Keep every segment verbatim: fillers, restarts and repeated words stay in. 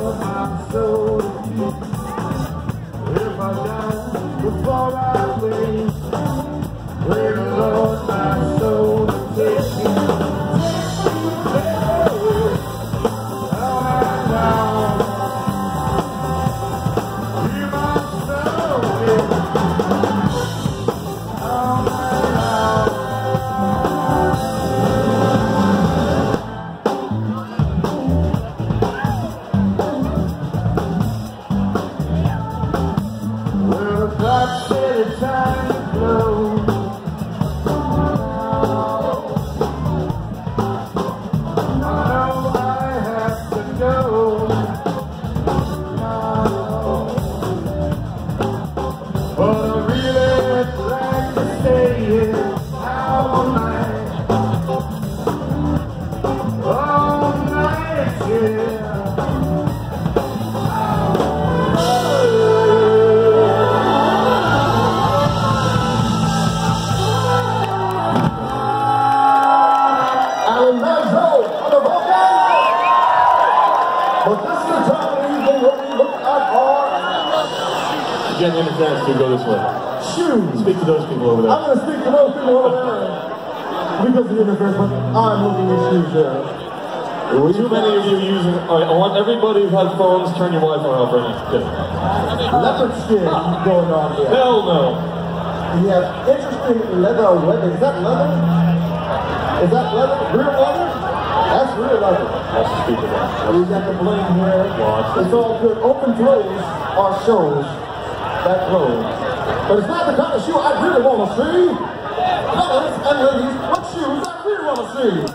Lord my soul to keep. If I die before I leave, pray the Lord my soul to take me. Down and down, hear my soul, yeah. Down and down. God said it's time to blow. I know I have to go. But I really like to stay here all night. All night, yeah. But this is the time when you can really look out hard. Again, in advance to go this way. Shoot! Speak to those people over there. I'm going to speak to those people over there. Because of the interference, but I'm looking at shoes there. Too many of you using... Alright, I want everybody who has phones, turn your Wi-Fi off right now. Yeah. Leopard skin going on here. Hell no. We have interesting leather weather. Is that leather? Is that leather? Real leather? That's real leather. That's the speaker there. We got the bling here. Watch. It's all good. Open close are shows that close. But it's not the kind of shoe I really want to see. Fellas and ladies, what shoes I really want to see?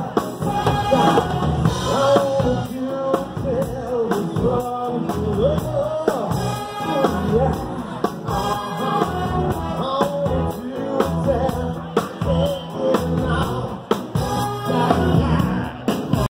Look